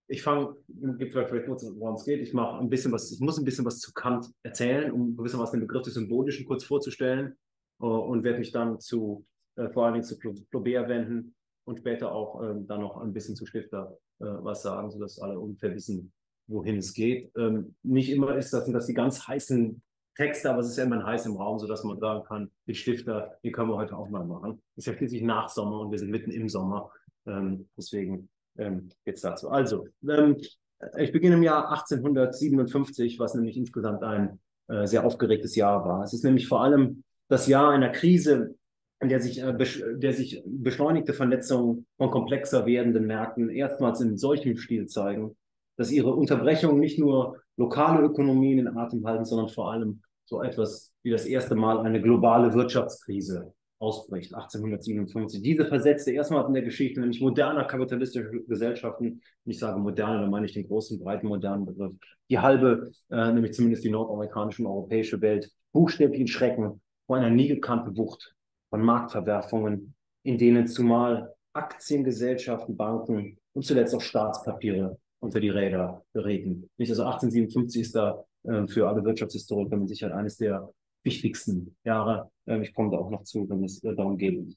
Ich fange, gibt vielleicht kurz, worum es geht. Ich mache ein bisschen was, ich muss ein bisschen was zu Kant erzählen, um gewissermaßen den Begriff des Symbolischen kurz vorzustellen, und werde mich dann vor allen Dingen zu Flaubert wenden und später auch dann noch ein bisschen zu Stifter was sagen, sodass alle ungefähr wissen, wohin es geht. Nicht immer sind das die ganz heißen Texte, aber es ist ja immer ein heiß im Raum, sodass man sagen kann, die Stifter, die können wir heute auch mal machen. Es ist ja schließlich nach Sommer und wir sind mitten im Sommer. Deswegen jetzt dazu. Also, ich beginne im Jahr 1857, was nämlich insgesamt ein sehr aufgeregtes Jahr war. Es ist nämlich vor allem das Jahr einer Krise, in der sich beschleunigte Vernetzungen von komplexer werdenden Märkten erstmals in solchem Stil zeigen, dass ihre Unterbrechung nicht nur lokale Ökonomien in Atem halten, sondern vor allem so etwas wie das erste Mal eine globale Wirtschaftskrise ausbricht, 1857. Diese versetzte erstmals in der Geschichte, nämlich moderner kapitalistischer Gesellschaften, und ich sage moderne, da meine ich den großen, breiten, modernen Begriff, die halbe, nämlich zumindest die nordamerikanische und europäische Welt, buchstäblich in Schrecken vor einer nie gekannten Wucht von Marktverwerfungen, in denen zumal Aktiengesellschaften, Banken und zuletzt auch Staatspapiere unter die Räder gerieten. Nicht, also 1857 ist da für alle Wirtschaftshistoriker mit Sicherheit eines der wichtigsten Jahre. Ich komme da auch noch zu, wenn es darum geht.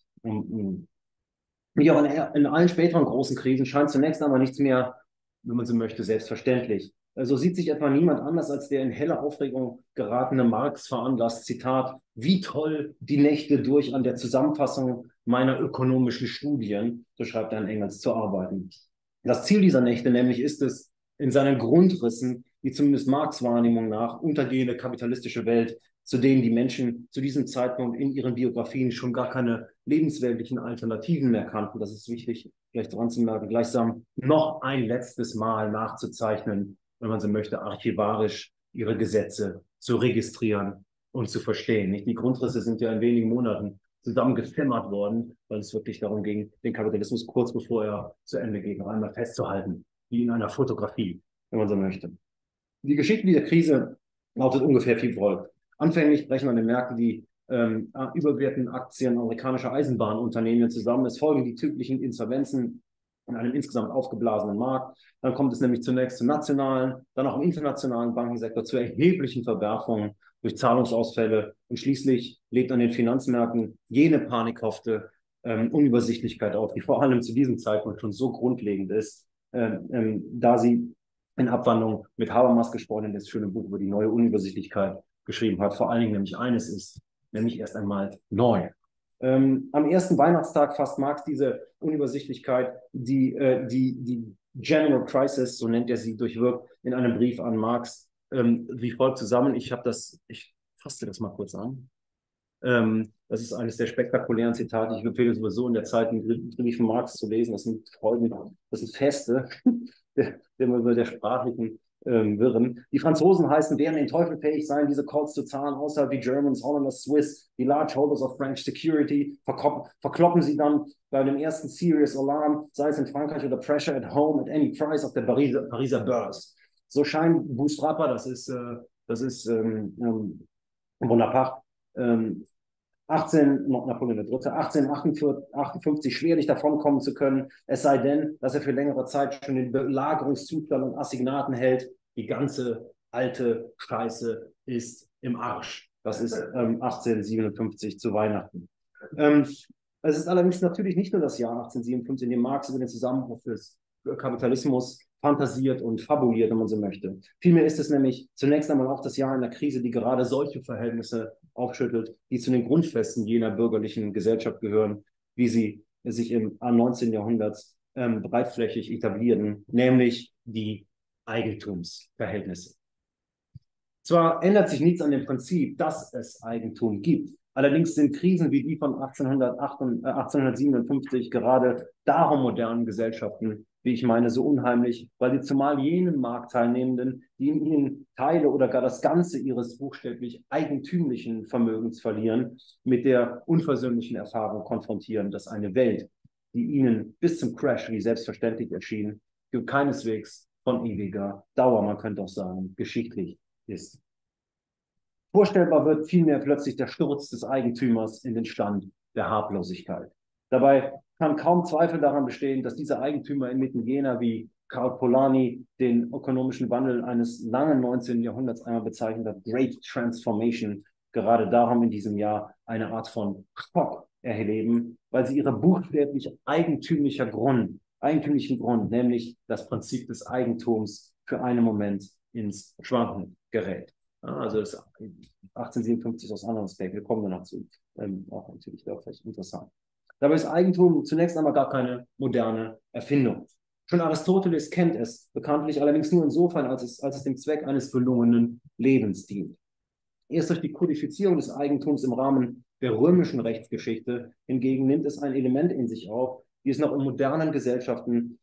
Wie auch in allen späteren großen Krisen scheint zunächst einmal nichts mehr, wenn man so möchte, selbstverständlich. So sieht sich etwa niemand anders als der in helle Aufregung geratene Marx veranlasst, Zitat, wie toll die Nächte durch an der Zusammenfassung meiner ökonomischen Studien, so schreibt er in Engels, zu arbeiten. Das Ziel dieser Nächte nämlich ist es, in seinen Grundrissen, die zumindest Marx Wahrnehmung nach untergehende kapitalistische Welt, zu denen die Menschen zu diesem Zeitpunkt in ihren Biografien schon gar keine lebensweltlichen Alternativen mehr kannten, das ist wichtig, gleich dran zu merken, gleichsam noch ein letztes Mal nachzuzeichnen, wenn man so möchte, archivarisch ihre Gesetze zu registrieren und zu verstehen. Nicht? Die Grundrisse sind ja in wenigen Monaten zusammengefämmert worden, weil es wirklich darum ging, den Kapitalismus kurz bevor er zu Ende geht, noch einmal festzuhalten, wie in einer Fotografie, wenn man so möchte. Die Geschichte dieser Krise lautet ungefähr wie folgt. Anfänglich brechen an den Märkten die überwertenden Aktien amerikanischer Eisenbahnunternehmen zusammen. Es folgen die typischen Insolvenzen in einem insgesamt aufgeblasenen Markt. Dann kommt es nämlich zunächst zu nationalen, dann auch im internationalen Bankensektor zu erheblichen Verwerfungen durch Zahlungsausfälle. Und schließlich lebt an den Finanzmärkten jene panikhafte Unübersichtlichkeit auf, die vor allem zu diesem Zeitpunkt schon so grundlegend ist, da sie in Abwandlung mit Habermas gesprochen, in das schöne Buch über die neue Unübersichtlichkeit geschrieben hat. Vor allen Dingen nämlich eines ist, nämlich erst einmal neu. Am ersten Weihnachtstag fasst Marx diese Unübersichtlichkeit, die General Crisis, so nennt er sie, durchwirkt, in einem Brief an Marx wie folgt zusammen. Ich fasse das mal kurz an. Das ist eines der spektakulären Zitate. Ich empfehle sowieso in der Zeit, den Brief von Marx zu lesen. Das sind Freuden, das sind Feste der sprachlichen Wirren. Die Franzosen werden den Teufel fähig sein, diese Codes zu zahlen, außer die Germans, Hollanders, Swiss, die Large Holders of French Security, verkloppen sie dann bei dem ersten Serious Alarm, sei es in Frankreich oder Pressure at Home at any price auf der Pariser Börse. So scheint Bourstrapa, das ist Bonaparte, 18, Napoleon III., 1858 schwerlich davonkommen zu können, es sei denn, dass er für längere Zeit schon den Belagerungszustand und Assignaten hält. Die ganze alte Scheiße ist im Arsch. Das ist 1857 zu Weihnachten. Es ist allerdings natürlich nicht nur das Jahr 1857, in dem Marx über den Zusammenbruch des Kapitalismus fantasiert und fabuliert, wenn man so möchte. Vielmehr ist es nämlich zunächst einmal auch das Jahr einer Krise, die gerade solche Verhältnisse aufschüttelt, die zu den Grundfesten jener bürgerlichen Gesellschaft gehören, wie sie sich im 19. Jahrhundert breitflächig etablierten, nämlich die Eigentumsverhältnisse. Zwar ändert sich nichts an dem Prinzip, dass es Eigentum gibt. Allerdings sind Krisen wie die von 1857 gerade darum modernen Gesellschaften, wie ich meine, so unheimlich, weil sie zumal jenen Marktteilnehmenden, die in ihnen Teile oder gar das Ganze ihres buchstäblich eigentümlichen Vermögens verlieren, mit der unversöhnlichen Erfahrung konfrontieren, dass eine Welt, die ihnen bis zum Crash wie selbstverständlich erschien, keineswegs von ewiger Dauer, man könnte auch sagen, geschichtlich ist. Vorstellbar wird vielmehr plötzlich der Sturz des Eigentümers in den Stand der Hablosigkeit. Dabei kann kaum Zweifel daran bestehen, dass dieser Eigentümer inmitten jener wie Karl Polanyi den ökonomischen Wandel eines langen 19. Jahrhunderts einmal bezeichnet hat, Great Transformation, gerade darum in diesem Jahr eine Art von Schock erleben, weil sie ihre buchstäblich eigentümlichen Grund, nämlich das Prinzip des Eigentums für einen Moment ins Schwanken gerät. Also das 1857 aus anderen Aspekt, wir kommen danach zu, auch natürlich da vielleicht interessant. Dabei ist Eigentum zunächst einmal gar keine moderne Erfindung. Schon Aristoteles kennt es, bekanntlich allerdings nur insofern, als es dem Zweck eines gelungenen Lebens dient. Erst durch die Kodifizierung des Eigentums im Rahmen der römischen Rechtsgeschichte hingegen nimmt es ein Element in sich auf, wie es noch moderne Gesellschaften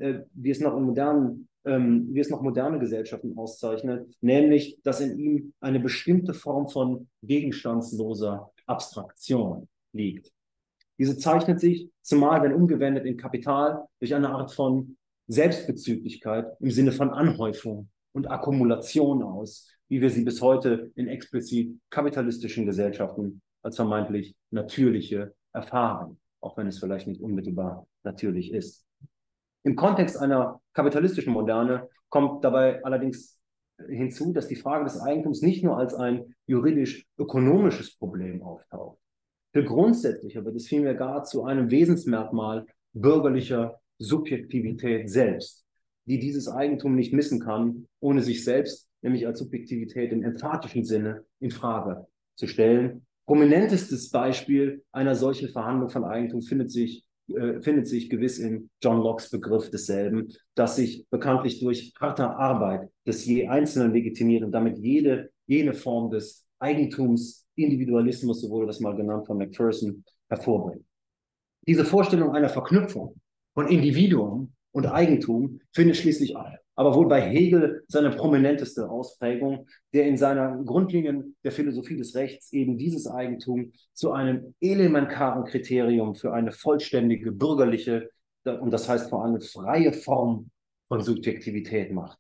auszeichnet, nämlich, dass in ihm eine bestimmte Form von gegenstandsloser Abstraktion liegt. Diese zeichnet sich, zumal wenn umgewendet in Kapital, durch eine Art von Selbstbezüglichkeit im Sinne von Anhäufung und Akkumulation aus, wie wir sie bis heute in explizit kapitalistischen Gesellschaften als vermeintlich natürliche erfahren, auch wenn es vielleicht nicht unmittelbar natürlich ist. Im Kontext einer kapitalistischen Moderne kommt dabei allerdings hinzu, dass die Frage des Eigentums nicht nur als ein juridisch-ökonomisches Problem auftaucht. Viel grundsätzlicher wird es vielmehr gar zu einem Wesensmerkmal bürgerlicher Subjektivität selbst, die dieses Eigentum nicht missen kann, ohne sich selbst, nämlich als Subjektivität im emphatischen Sinne, in Frage zu stellen. Prominentestes Beispiel einer solchen Verhandlung von Eigentum findet sich gewiss in John Locke's Begriff desselben, das sich bekanntlich durch harte Arbeit des je Einzelnen legitimiert und damit jene Form des Eigentumsindividualismus, so wurde das mal genannt von Macpherson, hervorbringt. Diese Vorstellung einer Verknüpfung von Individuum und Eigentum findet schließlich aber wohl bei Hegel seine prominenteste Ausprägung, der in seiner Grundlinien der Philosophie des Rechts eben dieses Eigentum zu einem elementaren Kriterium für eine vollständige bürgerliche, und das heißt vor allem freie Form von Subjektivität macht.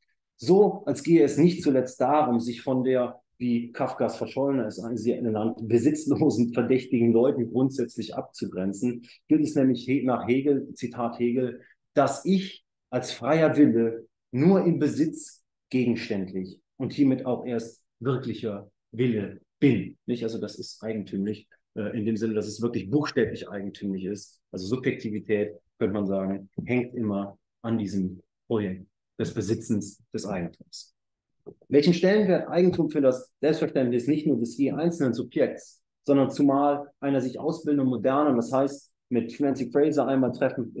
So, als gehe es nicht zuletzt darum, sich von der, wie Kafkas Verschollener es genannt, besitzlosen, verdächtigen Leuten grundsätzlich abzugrenzen, gilt es nämlich nach Hegel, Zitat Hegel, dass ich als freier Wille nur im Besitz gegenständlich und hiermit auch erst wirklicher Wille bin. Nicht? Also das ist eigentümlich, in dem Sinne, dass es wirklich buchstäblich eigentümlich ist. Also Subjektivität, könnte man sagen, hängt immer an diesem Projekt des Besitzens des Eigentums. Welchen Stellenwert Eigentum für das Selbstverständnis nicht nur des je einzelnen Subjekts, sondern zumal einer sich ausbildenden modernen, das heißt mit Nancy Fraser einmal treffen,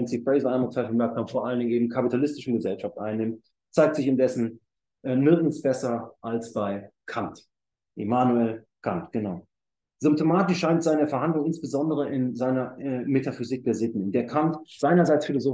merkt man vor allen Dingen eben kapitalistischen Gesellschaft einnimmt, zeigt sich indessen nirgends besser als bei Kant. Immanuel Kant, genau. Symptomatisch scheint seine Verhandlung insbesondere in seiner Metaphysik der Sitten, in der Kant seinerseits Philosoph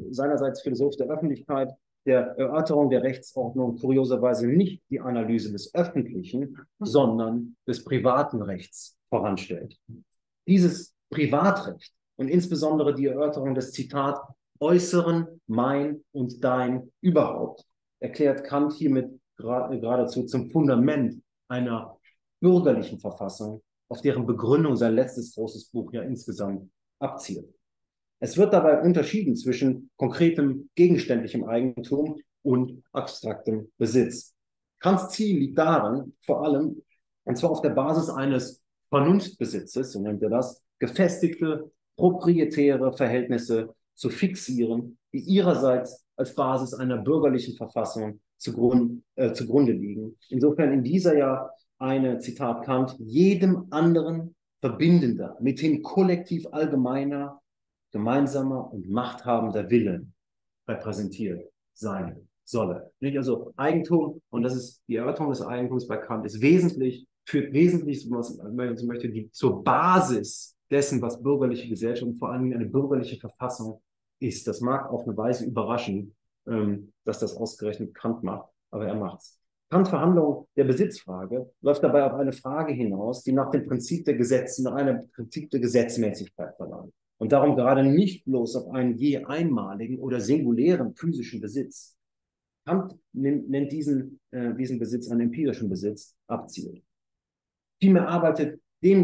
der Öffentlichkeit, der Erörterung der Rechtsordnung kurioserweise nicht die Analyse des öffentlichen, sondern des privaten Rechts voranstellt. Dieses Privatrecht und insbesondere die Erörterung des Zitat äußeren mein und dein überhaupt erklärt Kant hiermit geradezu zum Fundament einer bürgerlichen Verfassung, auf deren Begründung sein letztes großes Buch ja insgesamt abzielt. Es wird dabei unterschieden zwischen konkretem gegenständlichem Eigentum und abstraktem Besitz. Kants Ziel liegt darin, vor allem, und zwar auf der Basis eines Vernunftbesitzes, so nennt er das, gefestigte proprietäre Verhältnisse zu fixieren, die ihrerseits als Basis einer bürgerlichen Verfassung zugrunde liegen. Insofern in dieser ja eine, Zitat Kant, jedem anderen verbindender, mithin kollektiv allgemeiner, gemeinsamer und machthabender Wille repräsentiert sein solle. Nicht? Also Eigentum, und das ist die Erörterung des Eigentums bei Kant, führt wesentlich, wenn man so möchte, zur Basis dessen, was bürgerliche Gesellschaft und vor allem eine bürgerliche Verfassung ist. Das mag auf eine Weise überraschen, dass das ausgerechnet Kant macht, aber er macht's. Kants Verhandlung der Besitzfrage läuft dabei auf eine Frage hinaus, die nach einem Prinzip der Gesetzmäßigkeit verlangt. Und darum gerade nicht bloß auf einen je einmaligen oder singulären physischen Besitz. Kant nennt diesen Besitz einen empirischen Besitz, abzielt. Vielmehr arbeitet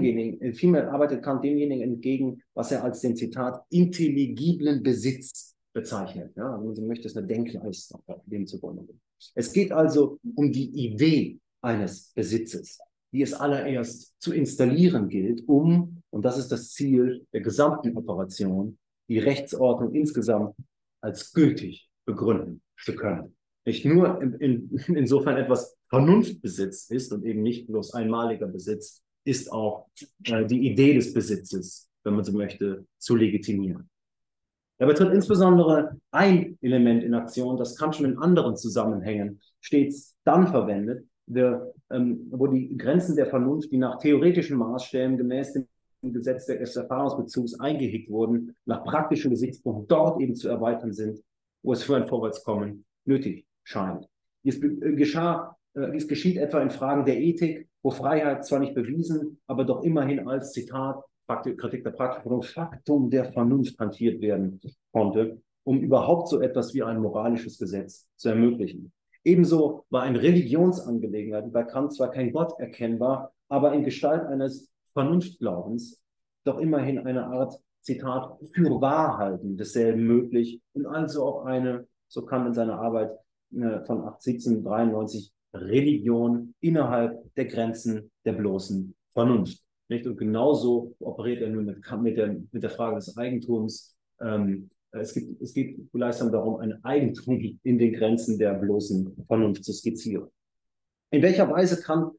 Kant demjenigen entgegen, was er als den, Zitat, intelligiblen Besitz bezeichnet. Ja? Also, wenn man so möchte, ist eine Denkleistung dem zugrunde. Es geht also um die Idee eines Besitzes, die es allererst zu installieren gilt, und das ist das Ziel der gesamten Operation, die Rechtsordnung insgesamt als gültig begründen zu können. Nicht nur insofern etwas Vernunftbesitz ist und eben nicht bloß einmaliger Besitz, ist auch die Idee des Besitzes, wenn man so möchte, zu legitimieren. Dabei tritt insbesondere ein Element in Aktion, das Kant schon in anderen Zusammenhängen stets dann verwendet, wo die Grenzen der Vernunft, die nach theoretischen Maßstäben gemäß dem Gesetz des Erfahrungsbezugs eingehegt wurden, nach praktischen Gesichtspunkten dort eben zu erweitern sind, wo es für ein Vorwärtskommen nötig scheint. Dies geschieht etwa in Fragen der Ethik, wo Freiheit zwar nicht bewiesen, aber doch immerhin als Zitat Kritik der Praxis Faktum der Vernunft hantiert werden konnte, um überhaupt so etwas wie ein moralisches Gesetz zu ermöglichen. Ebenso war eine Religionsangelegenheit bei Kant zwar kein Gott erkennbar, aber in Gestalt eines Vernunftglaubens doch immerhin eine Art, Zitat, Fürwahrhalten desselben möglich und also auch eine, so Kant in seiner Arbeit von 1793, Religion innerhalb der Grenzen der bloßen Vernunft. Nicht? Und genauso operiert er nun mit der Frage des Eigentums. Es geht gleichsam darum, ein Eigentum in den Grenzen der bloßen Vernunft zu skizzieren. In welcher Weise kann,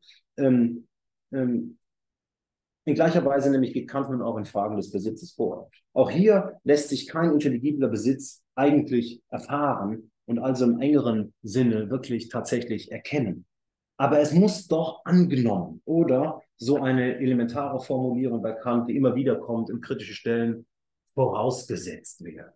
in gleicher Weise nämlich geht Kant nun auch in Fragen des Besitzes vor. Auch hier lässt sich kein intelligibler Besitz eigentlich erfahren und also im engeren Sinne wirklich tatsächlich erkennen. Aber es muss doch angenommen oder so eine elementare Formulierung bei Kant, die immer wieder kommt in kritischen Stellen, vorausgesetzt werden.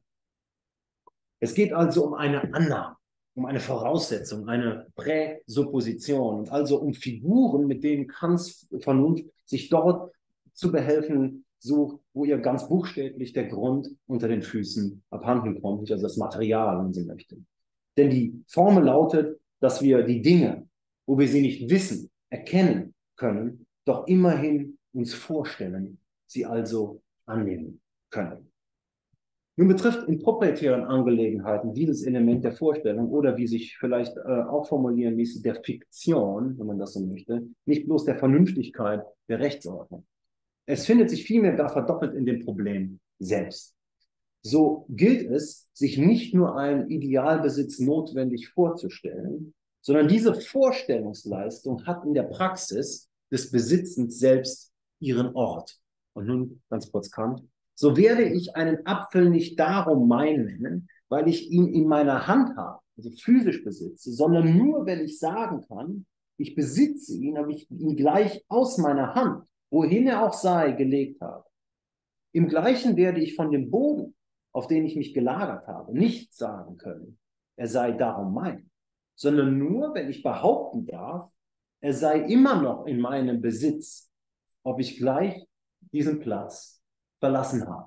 Es geht also um eine Annahme, um eine Voraussetzung, eine Präsupposition und also um Figuren, mit denen Kants Vernunft sich dort zu behelfen sucht, wo ihr ganz buchstäblich der Grund unter den Füßen abhanden kommt, also das Material, wenn Sie möchten. Denn die Formel lautet, dass wir die Dinge, wo wir sie nicht wissen, erkennen können, doch immerhin uns vorstellen, sie also annehmen können. Nun betrifft in proprietären Angelegenheiten dieses Element der Vorstellung oder wie sich vielleicht auch formulieren ließe, der Fiktion, wenn man das so möchte, nicht bloß der Vernünftigkeit der Rechtsordnung. Es findet sich vielmehr gar verdoppelt in dem Problem selbst. So gilt es, sich nicht nur einen Idealbesitz notwendig vorzustellen, sondern diese Vorstellungsleistung hat in der Praxis des Besitzens selbst ihren Ort. Und nun ganz kurz Kant. So werde ich einen Apfel nicht darum meinen, weil ich ihn in meiner Hand habe, also physisch besitze, sondern nur, wenn ich sagen kann, ich besitze ihn, aber ich ihn gleich aus meiner Hand, wohin er auch sei, gelegt habe. Im Gleichen werde ich von dem Boden, auf den ich mich gelagert habe, nicht sagen können, er sei darum mein, sondern nur, wenn ich behaupten darf, er sei immer noch in meinem Besitz, ob ich gleich diesen Platz verlassen habe.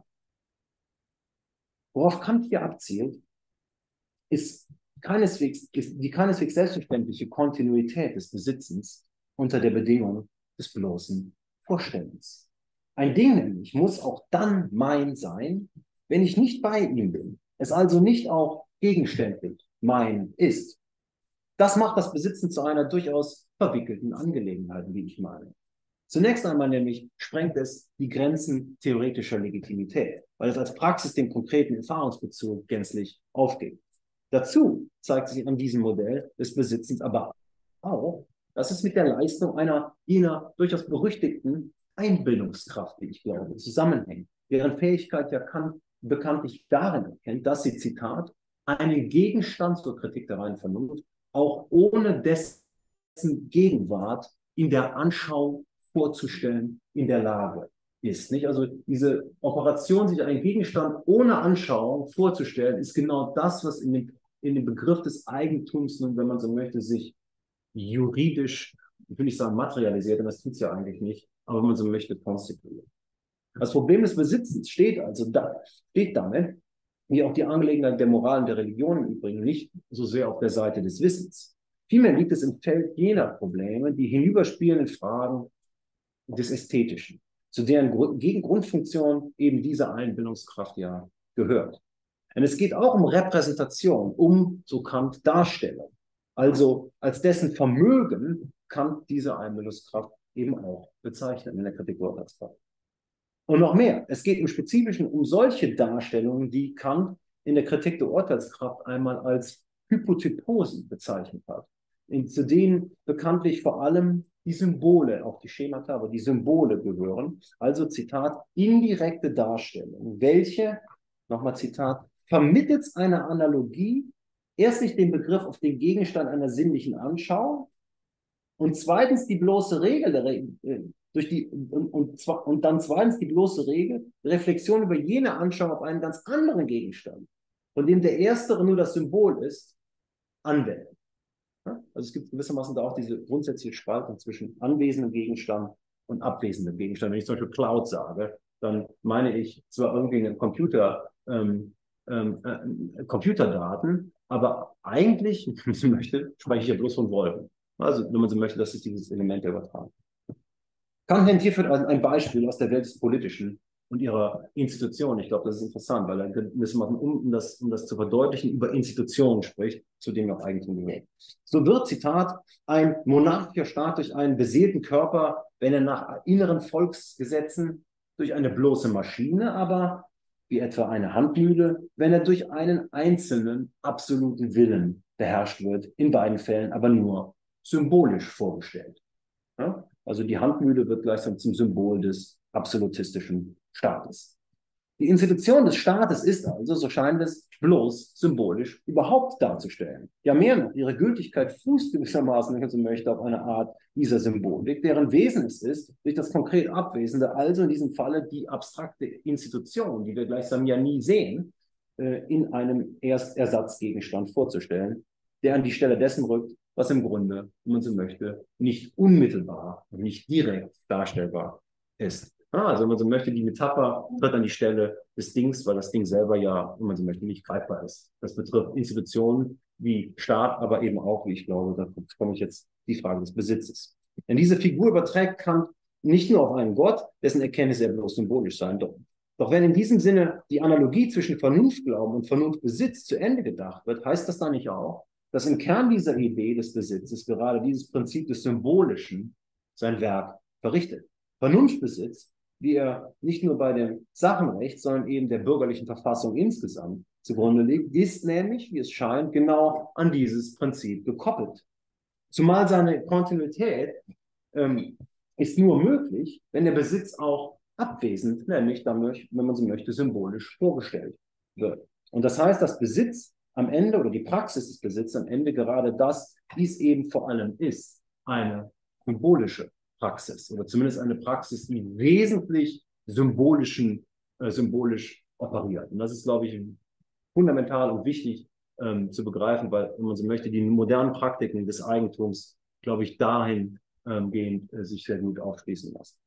Worauf Kant hier abzielt, ist die keineswegs selbstverständliche Kontinuität des Besitzens unter der Bedingung des bloßen Vorstellens. Ein Ding nämlich muss auch dann mein sein, wenn ich nicht bei ihm bin, es also nicht auch gegenständlich mein ist. Das macht das Besitzen zu einer durchaus verwickelten Angelegenheit, wie ich meine. Zunächst einmal nämlich sprengt es die Grenzen theoretischer Legitimität, weil es als Praxis den konkreten Erfahrungsbezug gänzlich aufgibt. Dazu zeigt sich an diesem Modell des Besitzens aber auch, dass es mit der Leistung jener durchaus berüchtigten Einbildungskraft, wie ich glaube, zusammenhängt, deren Fähigkeit ja Kant bekanntlich darin erkennt, dass sie, Zitat, einen Gegenstand zur Kritik der reinen Vernunft auch ohne dessen Gegenwart in der Anschauung vorzustellen in der Lage ist. Nicht? Also diese Operation, sich einen Gegenstand ohne Anschauung vorzustellen, ist genau das, was in dem Begriff des Eigentums, nun, wenn man so möchte, sich juridisch, ich will nicht sagen materialisiert, und das tut es ja eigentlich nicht, aber wenn man so möchte, konstituiert. Das Problem des Besitzens steht damit, wie auch die Angelegenheit der Moral und der Religion im Übrigen, nicht so sehr auf der Seite des Wissens. Vielmehr liegt es im Feld jener Probleme, die hinüberspielenden Fragen des Ästhetischen, zu deren Gegengrundfunktion eben diese Einbildungskraft ja gehört. Denn es geht auch um Repräsentation, um, so Kant, Darstellung. Also als dessen Vermögen Kant diese Einbildungskraft eben auch bezeichnet in der Kritik der Urteilskraft. Und noch mehr, es geht im Spezifischen um solche Darstellungen, die Kant in der Kritik der Urteilskraft einmal als Hypotyposen bezeichnet hat, zu denen bekanntlich vor allem die Symbole, auch die Schemata, aber die Symbole gehören. Also Zitat, indirekte Darstellungen, welche, nochmal Zitat, vermittels einer Analogie erstlich den Begriff auf den Gegenstand einer sinnlichen Anschauung und zweitens die bloße Regel und dann zweitens die bloße Regel, Reflexion über jene Anschauung auf einen ganz anderen Gegenstand, von dem der erstere nur das Symbol ist, anwenden. Ja? Also es gibt gewissermaßen da auch diese grundsätzliche Spaltung zwischen anwesendem Gegenstand und abwesendem Gegenstand. Wenn ich zum Beispiel Cloud sage, dann meine ich zwar irgendwie einen Computerdaten, aber eigentlich, wenn man so möchte, spreche ich ja bloß von Wolken. Also, wenn man so möchte, das ist dieses Element der Übertragung. Kant nennt hierfür ein Beispiel aus der Welt des Politischen und ihrer Institutionen. Ich glaube, das ist interessant, weil er gewissermaßen, um das zu verdeutlichen, über Institutionen spricht, zu denen auch Eigentum gehört. So wird, Zitat, ein monarchischer Staat durch einen beseelten Körper, wenn er nach inneren Volksgesetzen durch eine bloße Maschine, aber wie etwa eine Handmühle, wenn er durch einen einzelnen absoluten Willen beherrscht wird, in beiden Fällen aber nur symbolisch vorgestellt. Ja? Also die Handmühle wird gleichsam zum Symbol des absolutistischen Staates. Die Institution des Staates ist also, so scheint es, bloß symbolisch überhaupt darzustellen. Ja, mehr noch, ihre Gültigkeit fußt gewissermaßen, wenn man so möchte, auf eine Art dieser Symbolik, deren Wesen es ist, durch das konkret Abwesende, also in diesem Falle die abstrakte Institution, die wir gleichsam ja nie sehen, in einem Ersatzgegenstand vorzustellen, der an die Stelle dessen rückt, was im Grunde, wenn man so möchte, nicht unmittelbar und nicht direkt darstellbar ist. Also wenn man so möchte, die Metapher tritt an die Stelle des Dings, weil das Ding selber ja, wenn man so möchte, nicht greifbar ist. Das betrifft Institutionen wie Staat, aber eben auch, wie ich glaube, da komme ich jetzt, die Frage des Besitzes. Denn diese Figur überträgt Kant nicht nur auf einen Gott, dessen Erkenntnis er bloß symbolisch sein doch. Doch wenn in diesem Sinne die Analogie zwischen Vernunftglauben und Vernunftbesitz zu Ende gedacht wird, heißt das dann nicht auch, dass im Kern dieser Idee des Besitzes gerade dieses Prinzip des Symbolischen sein Werk verrichtet. Vernunftbesitz, wie er nicht nur bei dem Sachenrecht, sondern eben der bürgerlichen Verfassung insgesamt zugrunde liegt, ist nämlich, wie es scheint, genau an dieses Prinzip gekoppelt. Zumal seine Kontinuität ist nur möglich, wenn der Besitz auch abwesend, nämlich dadurch, wenn man so möchte, symbolisch vorgestellt wird. Und das heißt, dass Besitz am Ende oder die Praxis des Besitzes am Ende gerade das, wie es eben vor allem ist, eine symbolische Praxis oder zumindest eine Praxis, die wesentlich symbolisch operiert. Und das ist, glaube ich, fundamental und wichtig zu begreifen, weil, wenn man so möchte, die modernen Praktiken des Eigentums, glaube ich, dahingehend sich sehr gut aufschließen lassen.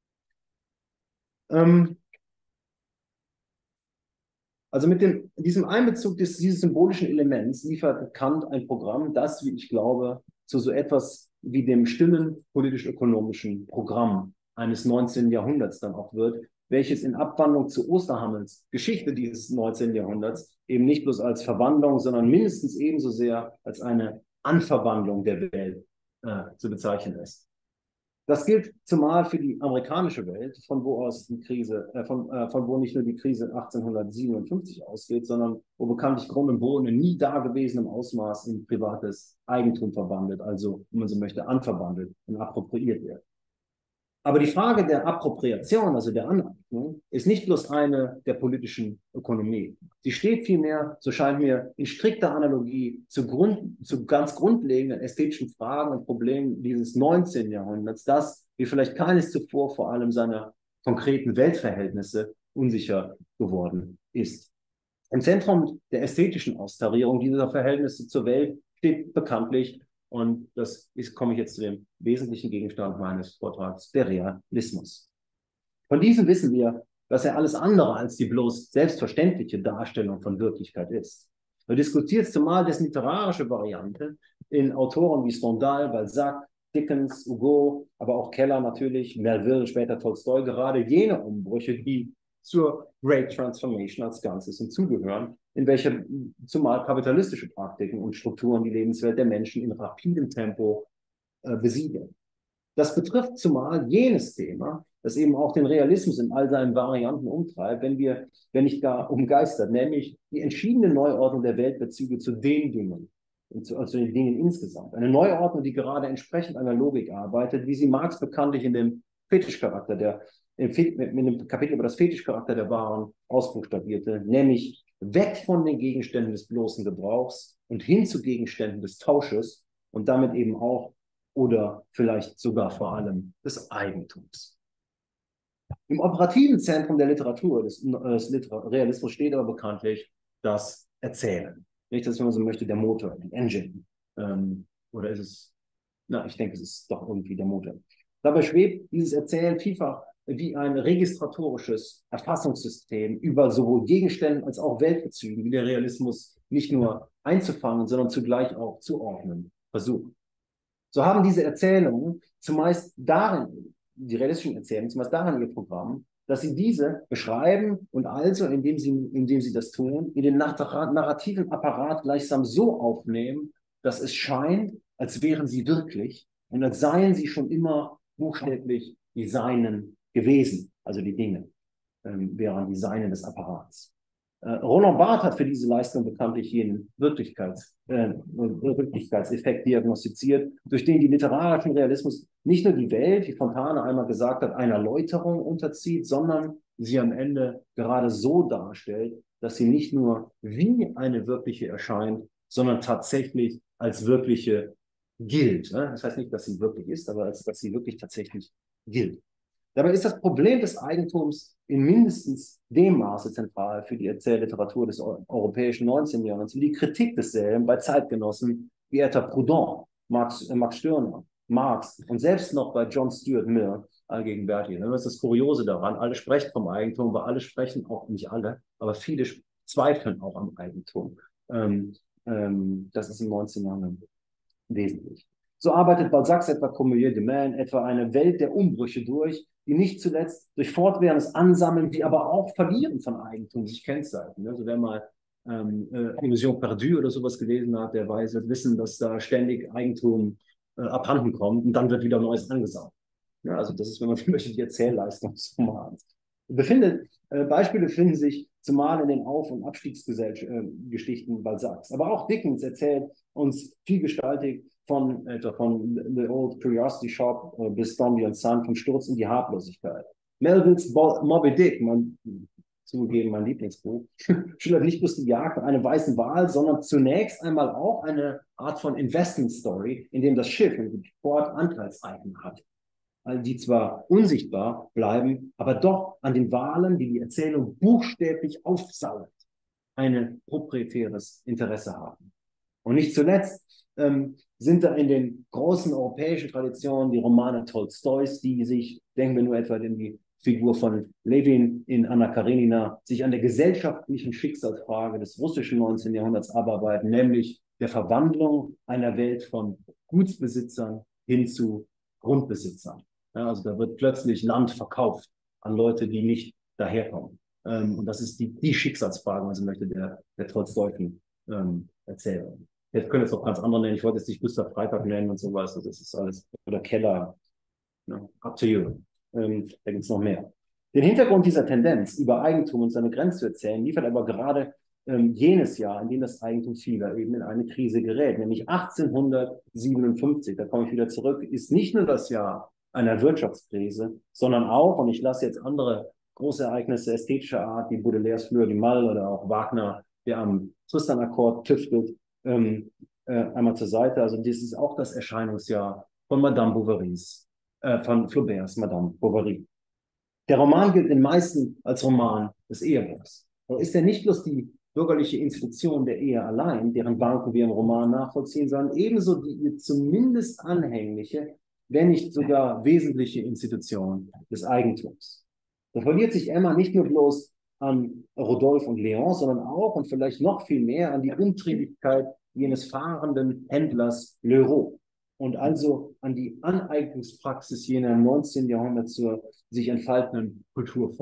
Also mit diesem Einbezug dieses symbolischen Elements liefert Kant ein Programm, das, wie ich glaube, zu so etwas wie dem stillen politisch-ökonomischen Programm eines 19. Jahrhunderts dann auch wird, welches in Abwandlung zu Osterhammels Geschichte dieses 19. Jahrhunderts eben nicht bloß als Verwandlung, sondern mindestens ebenso sehr als eine Anverwandlung der Welt zu bezeichnen ist. Das gilt zumal für die amerikanische Welt, von wo aus die Krise, von wo nicht nur die Krise 1857 ausgeht, sondern wo bekanntlich Grund und Boden in nie dagewesenem Ausmaß in privates Eigentum verwandelt, also, wenn man so möchte, anverwandelt und appropriiert wird. Aber die Frage der Appropriation, also der Aneignung, ist nicht bloß eine der politischen Ökonomie. Sie steht vielmehr, so scheint mir, in strikter Analogie zu ganz grundlegenden ästhetischen Fragen und Problemen dieses 19. Jahrhunderts, das, wie vielleicht keines zuvor, vor allem seiner konkreten Weltverhältnisse unsicher geworden ist. Im Zentrum der ästhetischen Austarierung dieser Verhältnisse zur Welt steht bekanntlich, und komme ich jetzt zu dem wesentlichen Gegenstand meines Vortrags, der Realismus. Von diesem wissen wir, dass er alles andere als die bloß selbstverständliche Darstellung von Wirklichkeit ist. Er diskutiert zumal dessen literarische Variante in Autoren wie Stendhal, Balzac, Dickens, Hugo, aber auch Keller natürlich, Melville, später Tolstoi, gerade jene Umbrüche, die zur Great Transformation als Ganzes hinzugehören, in welcher zumal kapitalistische Praktiken und Strukturen die Lebenswelt der Menschen in rapidem Tempo besiedeln. Das betrifft zumal jenes Thema, das eben auch den Realismus in all seinen Varianten umtreibt, wenn nicht gar umgeistert, nämlich die entschiedene Neuordnung der Weltbezüge zu den Dingen, also den Dingen insgesamt. Eine Neuordnung, die gerade entsprechend einer Logik arbeitet, wie sie Marx bekanntlich in dem Fetischcharakter, mit dem Kapitel über das Fetischcharakter der Waren ausbuchstabierte, nämlich weg von den Gegenständen des bloßen Gebrauchs und hin zu Gegenständen des Tausches und damit eben auch oder vielleicht sogar vor allem des Eigentums. Im operativen Zentrum der Literatur, des Realismus, steht aber bekanntlich das Erzählen. Nicht, dass ich mal so möchte, der Motor, die Engine. Oder ist es, na, ich denke, es ist doch irgendwie der Motor. Dabei schwebt dieses Erzählen vielfach wie ein registratorisches Erfassungssystem über sowohl Gegenständen als auch Weltbezügen, wie der Realismus nicht nur einzufangen, sondern zugleich auch zu ordnen versucht. So haben diese Erzählungen zumeist darin, die realistischen Erzählungen, zumeist darin ihr Programm, dass sie diese beschreiben und also, indem sie das tun, in den narrativen Apparat gleichsam so aufnehmen, dass es scheint, als wären sie wirklich und als seien sie schon immer buchstäblich die Seinen gewesen, also die Dinge, wären die Seinen des Apparats. Roland Barthes hat für diese Leistung bekanntlich jenen Wirklichkeitseffekt diagnostiziert, durch den die literarischen Realismus nicht nur die Welt, wie Fontane einmal gesagt hat, einer Läuterung unterzieht, sondern sie am Ende gerade so darstellt, dass sie nicht nur wie eine wirkliche erscheint, sondern tatsächlich als wirkliche gilt. Das heißt nicht, dass sie wirklich ist, aber als dass sie wirklich tatsächlich gilt. Dabei ist das Problem des Eigentums in mindestens dem Maße zentral für die Erzählliteratur des europäischen 19. Jahrhunderts wie die Kritik desselben bei Zeitgenossen wie etwa Proudhon, Max Stirner, Marx und selbst noch bei John Stuart Mill allgegenwärtig. Das ist das Kuriose daran, alle sprechen vom Eigentum, aber alle sprechen auch, nicht alle, aber viele zweifeln auch am Eigentum. Das ist im 19. Jahrhundert wesentlich. So arbeitet Balzacs etwa Comme de Man etwa eine Welt der Umbrüche durch, die nicht zuletzt durch fortwährendes Ansammeln, wie aber auch Verlieren von Eigentum sich kennzeichnen. Also wer mal Illusion perdue oder sowas gelesen hat, der wird wissen, dass da ständig Eigentum abhanden kommt und dann wird wieder Neues angesammelt. Ja, also das ist, wenn man möchte, die Erzählleistung des Romans. Beispiele finden sich zumal in den Auf- und Abstiegsgeschichten Balzacs. Aber auch Dickens erzählt uns vielgestaltig von The Old Curiosity Shop bis Dombey und Son, vom Sturz in die Harmlosigkeit. Melvilles Moby Dick, zugegeben mein Lieblingsbuch, schildert nicht bloß die Jagd auf eine weiße Wal, sondern zunächst einmal auch eine Art von Investment Story, in dem das Schiff im Sport Anteilseigner hat. Die zwar unsichtbar bleiben, aber doch an den Walen, die die Erzählung buchstäblich aufsaugt, ein proprietäres Interesse haben. Und nicht zuletzt sind da in den großen europäischen Traditionen die Romane Tolstois, die sich, denken wir nur etwa an die Figur von Levin in Anna Karenina, sich an der gesellschaftlichen Schicksalsfrage des russischen 19. Jahrhunderts abarbeiten, nämlich der Verwandlung einer Welt von Gutsbesitzern hin zu Grundbesitzern. Ja, also da wird plötzlich Land verkauft an Leute, die nicht daherkommen. Und das ist die Schicksalsfrage, also möchte der Tolstoischen Erzählung. Jetzt können es auch ganz andere nennen. Ich wollte jetzt nicht Gustav Freitag nennen und sowas. Also das ist alles, oder Keller. No, up to you. Da gibt es noch mehr. Den Hintergrund dieser Tendenz, über Eigentum und seine Grenzen zu erzählen, liefert aber gerade jenes Jahr, in dem das Eigentum vieler eben in eine Krise gerät, nämlich 1857. Da komme ich wieder zurück, ist nicht nur das Jahr einer Wirtschaftskrise, sondern auch, und ich lasse jetzt andere große Ereignisse ästhetischer Art, wie Baudelaires Fleur du Mal oder auch Wagner, der am Tristan-Akkord tüftelt, einmal zur Seite. Also das ist auch das Erscheinungsjahr von Madame Bovarys, von Flauberts Madame Bovary. Der Roman gilt den meisten als Roman des Ehebruchs. Doch ist er nicht bloß die bürgerliche Institution der Ehe allein, deren Banken wir im Roman nachvollziehen, sondern ebenso die ihr zumindest anhängliche, wenn nicht sogar wesentliche Institution des Eigentums. Da verliert sich Emma nicht nur bloß an Rodolphe und Léon, sondern auch und vielleicht noch viel mehr an die Umtriebigkeit jenes fahrenden Händlers Leroux und also an die Aneignungspraxis jener im 19. Jahrhundert zur sich entfaltenden Kulturform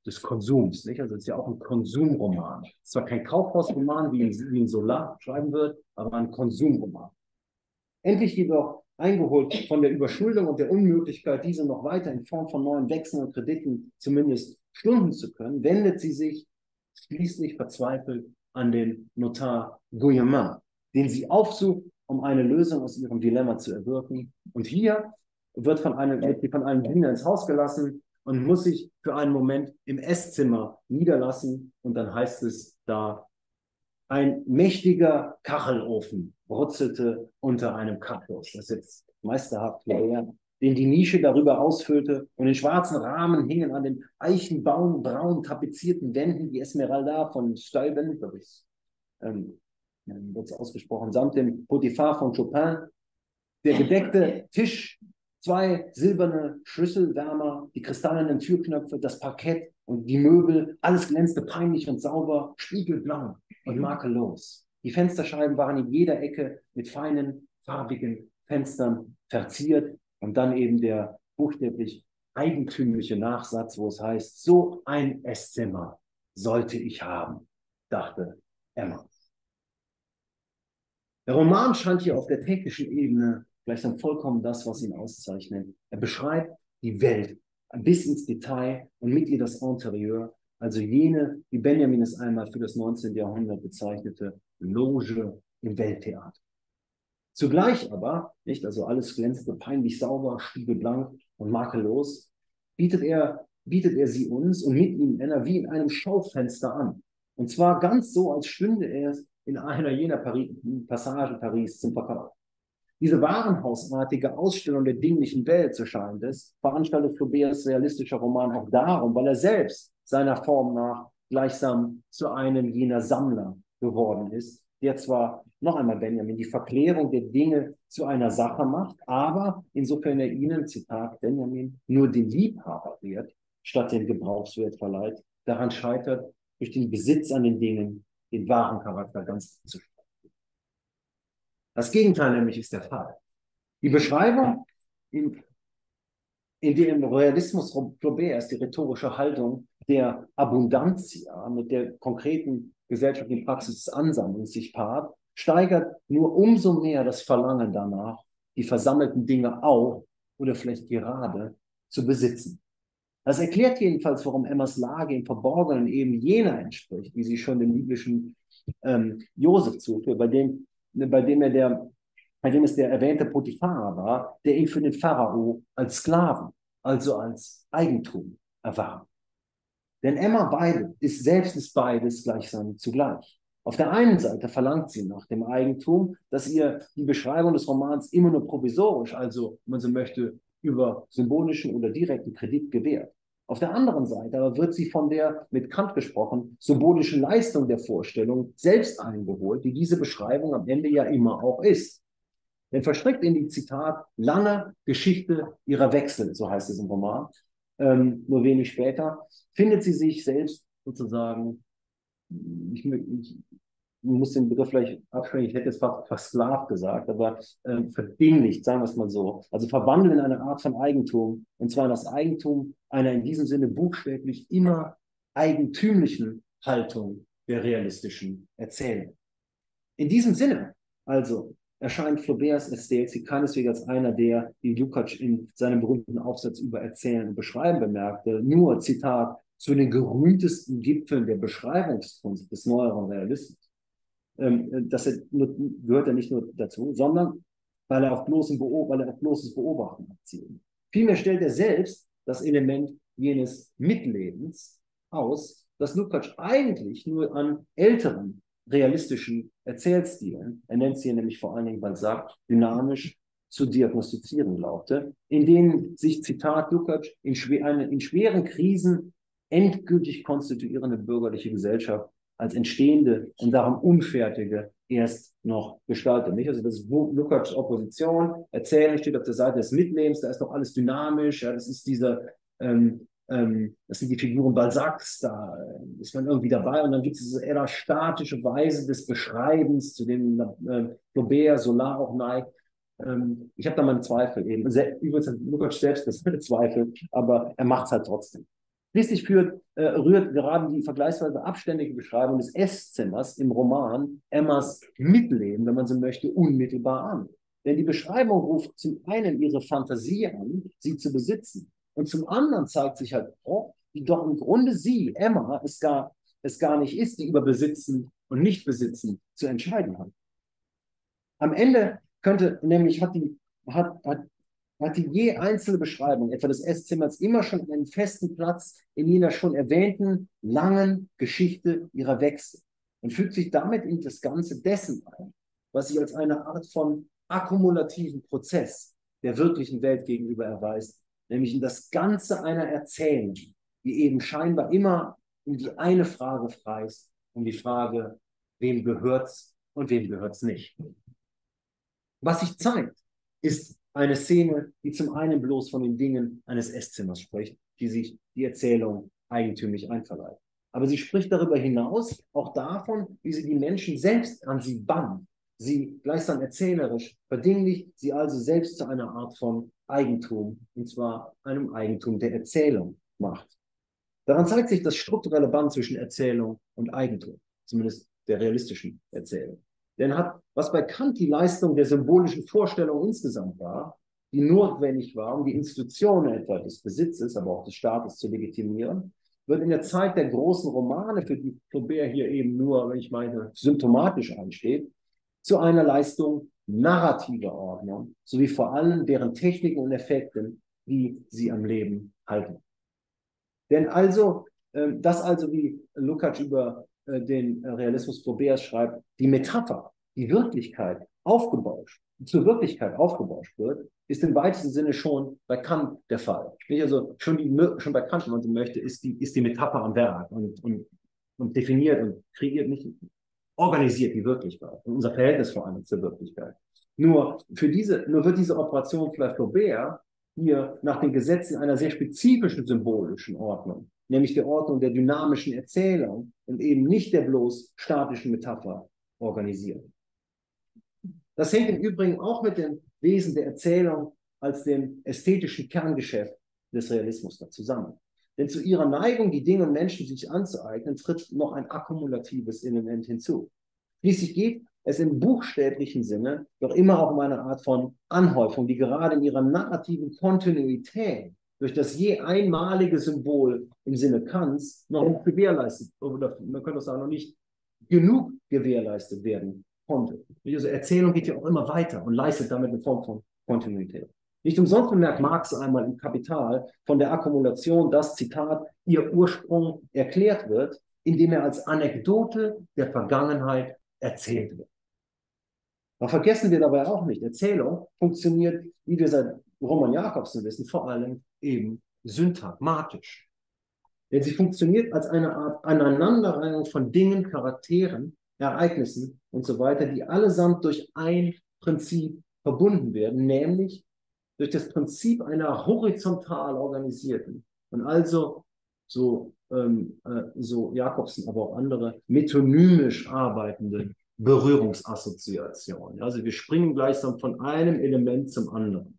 des Konsums. Nicht? Also es ist ja auch ein Konsumroman. Es ist zwar kein Kaufhausroman, wie in Solar schreiben wird, aber ein Konsumroman. Endlich jedoch eingeholt von der Überschuldung und der Unmöglichkeit, diese noch weiter in Form von neuen Wechseln und Krediten zumindest stunden zu können, wendet sie sich schließlich verzweifelt an den Notar Guillemin, den sie aufsucht, um eine Lösung aus ihrem Dilemma zu erwirken. Und hier wird von einem Diener ins Haus gelassen und muss sich für einen Moment im Esszimmer niederlassen. Und dann heißt es da, ein mächtiger Kachelofen brutzelte unter einem Kaktus. Das ist jetzt meisterhaft, den die Nische darüber ausfüllte. Und in schwarzen Rahmen hingen an den braun tapezierten Wänden die Esmeralda von Stuyvesant, glaube ich, wird es ausgesprochen, samt dem Potiphar von Chopin. Der gedeckte Tisch, 2 silberne Schlüsselwärmer, die kristallenen Türknöpfe, das Parkett und die Möbel, alles glänzte peinlich und sauber, spiegelblau und makellos. Die Fensterscheiben waren in jeder Ecke mit feinen, farbigen Fenstern verziert und dann eben der buchstäblich eigentümliche Nachsatz, wo es heißt, so ein Esszimmer sollte ich haben, dachte Emma. Der Roman scheint hier auf der technischen Ebene gleichsam vollkommen das, was ihn auszeichnet. Er beschreibt die Welt bis ins Detail und mit ihr das Interieur, also jene, wie Benjamin es einmal für das 19. Jahrhundert bezeichnete, Loge im Welttheater. Zugleich aber, nicht, also alles glänzte peinlich sauber, spiegelblank und makellos, bietet er sie uns und mit ihnen Anna wie in einem Schaufenster an. Und zwar ganz so, als stünde er in einer jener Passagen Paris zum Verkauf. Diese warenhausartige Ausstellung der dinglichen Welt, so scheint es, veranstaltet Flauberts realistischer Roman auch darum, weil er selbst seiner Form nach gleichsam zu einem jener Sammler geworden ist, der zwar, noch einmal Benjamin, die Verklärung der Dinge zu einer Sache macht, aber insofern er ihnen, Zitat Benjamin, nur den Liebhaberwert statt den Gebrauchswert verleiht, daran scheitert, durch den Besitz an den Dingen den wahren Charakter ganz zu sprechen. Das Gegenteil nämlich ist der Fall. Die Beschreibung in dem Realismus Flauberts, die rhetorische Haltung der Abundantia mit der konkreten gesellschaftlichen Praxis des Ansammlens sich paart, steigert nur umso mehr das Verlangen danach, die versammelten Dinge auch oder vielleicht gerade zu besitzen. Das erklärt jedenfalls, warum Emmas Lage im Verborgenen eben jener entspricht, wie sie schon dem biblischen Josef zuführt, bei dem es der erwähnte Potiphar war, der ihn für den Pharao als Sklaven, also als Eigentum erwarb. Denn Emma ist beides gleichsam zugleich. Auf der einen Seite verlangt sie nach dem Eigentum, dass ihr die Beschreibung des Romans immer nur provisorisch, also, wenn man so möchte, über symbolischen oder direkten Kredit gewährt. Auf der anderen Seite aber wird sie von der, mit Kant gesprochen, symbolischen Leistung der Vorstellung selbst eingeholt, die diese Beschreibung am Ende ja immer auch ist. Denn verstrickt in die, Zitat, lange Geschichte ihrer Wechsel, so heißt es im Roman, nur wenig später, findet sie sich selbst sozusagen, ich muss den Begriff vielleicht abschränken, ich hätte jetzt versklavt gesagt, aber verdinglicht, sagen wir es mal so. Also verwandeln in eine Art von Eigentum, und zwar das Eigentum einer in diesem Sinne buchstäblich immer eigentümlichen Haltung der realistischen Erzählung. In diesem Sinne, also, erscheint Flauberts Ästhetik keineswegs als einer der, wie Lukács in seinem berühmten Aufsatz über Erzählen und Beschreiben bemerkte, nur, Zitat, zu den gerühmtesten Gipfeln der Beschreibungskunst des neueren Realismus. Gehört er nicht nur dazu, sondern weil er auf bloßes Beobachten abzielt. Vielmehr stellt er selbst das Element jenes Mitlebens aus, das Lukács eigentlich nur an älteren realistischen Erzählstilen, er nennt sie nämlich vor allen Dingen Balzac, dynamisch zu diagnostizieren glaubte, in denen sich, Zitat Lukács, in schweren Krisen endgültig konstituierende bürgerliche Gesellschaft als entstehende und darum unfertige erst noch gestaltet. Nicht? Also das ist Lukács Opposition, Erzählen steht auf der Seite des Mitlebens, da ist noch alles dynamisch, ja, das ist das sind die Figuren Balzacs, da ist man irgendwie dabei und dann gibt es diese eher statische Weise des Beschreibens, zu dem Flaubert, Solar auch neigt. Ich habe da meine Zweifel eben. Übrigens hat Lukács selbst das Zweifel, aber er macht es halt trotzdem. Schließlich rührt gerade die vergleichsweise abständige Beschreibung des Esszimmers im Roman Emmas Mittleben, wenn man so möchte, unmittelbar an. Denn die Beschreibung ruft zum einen ihre Fantasie an, sie zu besitzen. Und zum anderen zeigt sich halt auch, wie doch im Grunde sie, Emma, es gar nicht ist, die über Besitzen und Nichtbesitzen zu entscheiden hat. Am Ende hat die je einzelne Beschreibung, etwa des Esszimmers, immer schon einen festen Platz in jener schon erwähnten langen Geschichte ihrer Wechsel und fügt sich damit in das Ganze dessen ein, was sich als eine Art von akkumulativen Prozess der wirklichen Welt gegenüber erweist, nämlich in das Ganze einer Erzählung, die eben scheinbar immer um die eine Frage kreist, um die Frage, wem gehört's und wem gehört's nicht. Was sich zeigt, ist eine Szene, die zum einen bloß von den Dingen eines Esszimmers spricht, die sich die Erzählung eigentümlich einverleibt. Aber sie spricht darüber hinaus auch davon, wie sie die Menschen selbst an sie bannt, sie gleichsam erzählerisch verdinglicht, sie also selbst zu einer Art von Eigentum, und zwar einem Eigentum der Erzählung macht. Daran zeigt sich das strukturelle Band zwischen Erzählung und Eigentum, zumindest der realistischen Erzählung. Denn was bei Kant die Leistung der symbolischen Vorstellung insgesamt war, die notwendig war, um die Institutionen etwa des Besitzes, aber auch des Staates zu legitimieren, wird in der Zeit der großen Romane, für die Flaubert hier eben nur, wenn ich meine, symptomatisch einsteht, zu einer Leistung narrativer Ordnung, sowie vor allem deren Techniken und Effekten, die sie am Leben halten. Denn das also, wie Lukács über den Realismus Flauberts schreibt, die Metapher, die Wirklichkeit zur Wirklichkeit aufgebauscht wird, ist im weitesten Sinne schon bei Kant der Fall. Sprich also schon bei Kant, wenn man so möchte, ist die Metapher am Werk und definiert und kreiert, nicht organisiert die Wirklichkeit und unser Verhältnis vor allem zur Wirklichkeit. Nur wird diese Operation vielleicht Flaubert hier nach den Gesetzen einer sehr spezifischen symbolischen Ordnung, nämlich der Ordnung der dynamischen Erzählung und eben nicht der bloß statischen Metapher organisiert. Das hängt im Übrigen auch mit dem Wesen der Erzählung als dem ästhetischen Kerngeschäft des Realismus da zusammen. Denn zu ihrer Neigung, die Dinge und Menschen sich anzueignen, tritt noch ein akkumulatives Element hinzu. Schließlich geht es im buchstäblichen Sinne doch immer auch um eine Art von Anhäufung, die gerade in ihrer narrativen Kontinuität durch das je einmalige Symbol im Sinne Kants noch nicht gewährleistet, oder man könnte auch sagen, noch nicht genug gewährleistet werden konnte. Also Erzählung geht ja auch immer weiter und leistet damit eine Form von Kontinuität. Nicht umsonst bemerkt Marx einmal im Kapital von der Akkumulation, dass, Zitat, ihr Ursprung erklärt wird, indem er als Anekdote der Vergangenheit erzählt wird. Aber vergessen wir dabei auch nicht, Erzählung funktioniert, wie wir seit Roman Jakobson wissen, vor allem eben syntagmatisch. Denn sie funktioniert als eine Art Aneinanderreihung von Dingen, Charakteren, Ereignissen und so weiter, die allesamt durch ein Prinzip verbunden werden, nämlich durch das Prinzip einer horizontal organisierten und also so Jakobson, aber auch andere metonymisch arbeitende Berührungsassoziation. Also wir springen gleichsam von einem Element zum anderen.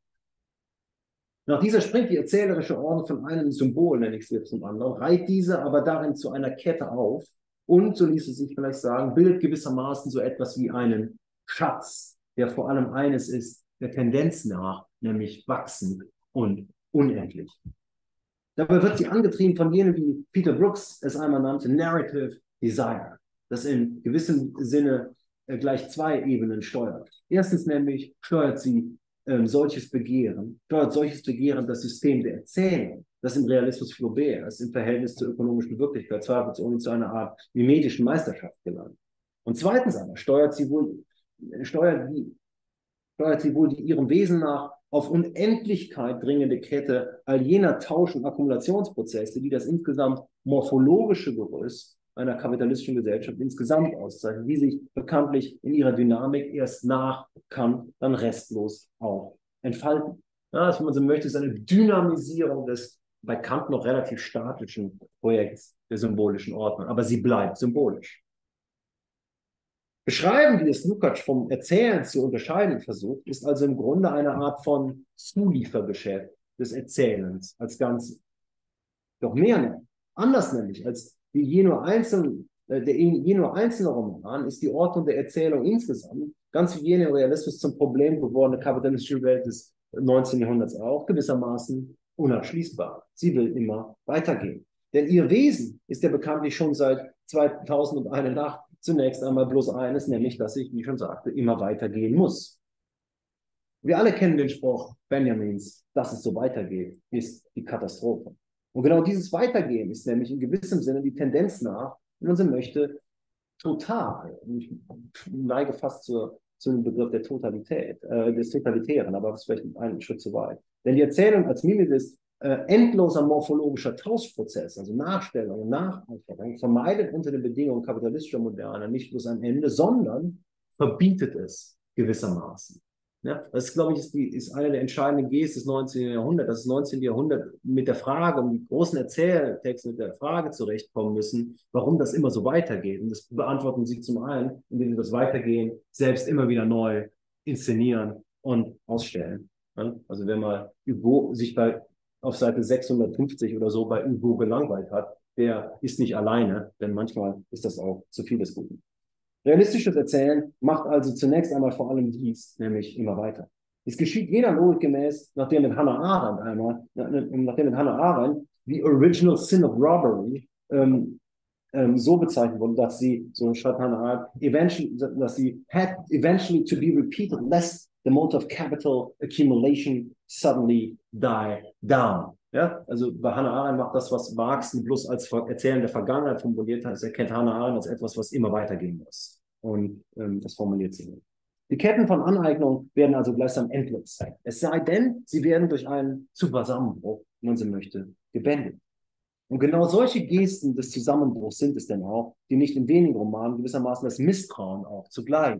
Nach dieser springt die erzählerische Ordnung von einem Symbol, nenne ich es jetzt, zum anderen, reiht diese aber darin zu einer Kette auf und, so ließ es sich vielleicht sagen, bildet gewissermaßen so etwas wie einen Schatz, der vor allem eines ist, der Tendenz nach, nämlich wachsend und unendlich. Dabei wird sie angetrieben von jenem, wie Peter Brooks es einmal nannte, Narrative Desire, das in gewissem Sinne gleich zwei Ebenen steuert. Erstens nämlich steuert solches Begehren das System der Erzählung, das im Realismus Flauberts im Verhältnis zur ökonomischen Wirklichkeit zweifelsohne zu einer Art mimetischen Meisterschaft gelangt. Und zweitens aber steuert sie wohl die ihrem Wesen nach auf Unendlichkeit dringende Kette all jener Tausch- und Akkumulationsprozesse, die das insgesamt morphologische Gerüst einer kapitalistischen Gesellschaft insgesamt auszeichnen, die sich bekanntlich in ihrer Dynamik erst nach Kant dann restlos auch entfalten. Ja, das, wenn man so möchte, ist eine Dynamisierung des bei Kant noch relativ statischen Projekts der symbolischen Ordnung, aber sie bleibt symbolisch. Beschreiben, wie es Lukács vom Erzählen zu unterscheiden versucht, ist also im Grunde eine Art von Zuliefergeschäft des Erzählens als Ganzes. Doch mehr noch, Anders nämlich als die je nur einzelne Roman ist die Ordnung der Erzählung insgesamt, ganz wie jene Realismus zum Problem gewordene kapitalistische Welt des 19. Jahrhunderts auch, gewissermaßen unabschließbar. Sie will immer weitergehen. Denn ihr Wesen ist ja bekanntlich schon seit 2001 Nacht zunächst einmal bloß eines, nämlich, dass ich, wie ich schon sagte, immer weitergehen muss. Wir alle kennen den Spruch Benjamins, dass es so weitergeht, ist die Katastrophe. Und genau dieses Weitergehen ist nämlich in gewissem Sinne die Tendenz nach, wenn man so möchte, total. Ich neige fast zu dem Begriff der Totalität, des Totalitären, aber das ist vielleicht einen Schritt zu weit. Denn die Erzählung als Mimesis endloser morphologischer Tauschprozess, also Nachstellung und Nachäußerung, vermeidet unter den Bedingungen kapitalistischer Moderne nicht bloß ein Ende, sondern verbietet es gewissermaßen. Ja, das, glaube ich, ist eine der entscheidenden Gs des 19. Jahrhunderts, dass das 19. Jahrhundert mit der Frage, um die großen Erzähltexte mit der Frage zurechtkommen müssen, warum das immer so weitergeht. Und das beantworten sie zum einen, indem sie das Weitergehen selbst immer wieder neu inszenieren und ausstellen. Ja, also wenn man Hugo sich auf Seite 650 oder so bei Hugo gelangweilt hat, der ist nicht alleine, denn manchmal ist das auch zu viel des Guten. Realistisches Erzählen macht also zunächst einmal vor allem dies, nämlich immer weiter. Es geschieht jeder Logik gemäß, nachdem mit Hannah Arendt the original sin of robbery so bezeichnet wurde, dass sie, so schreibt Hannah Arendt, dass sie had eventually to be repeated lest the mode of capital accumulation suddenly die down. Ja, also bei Hannah Arendt macht das, was Marx bloß als Erzählen der Vergangenheit formuliert hat, das erkennt Hannah Arendt als etwas, was immer weitergehen muss. Und das formuliert sie nicht. Die Ketten von Aneignung werden also gleichsam endlos sein. Es sei denn, sie werden durch einen Zusammenbruch, wenn man so möchte, gebändigt. Und genau solche Gesten des Zusammenbruchs sind es denn auch, die nicht in wenigen Romanen gewissermaßen das Misstrauen auch zugleich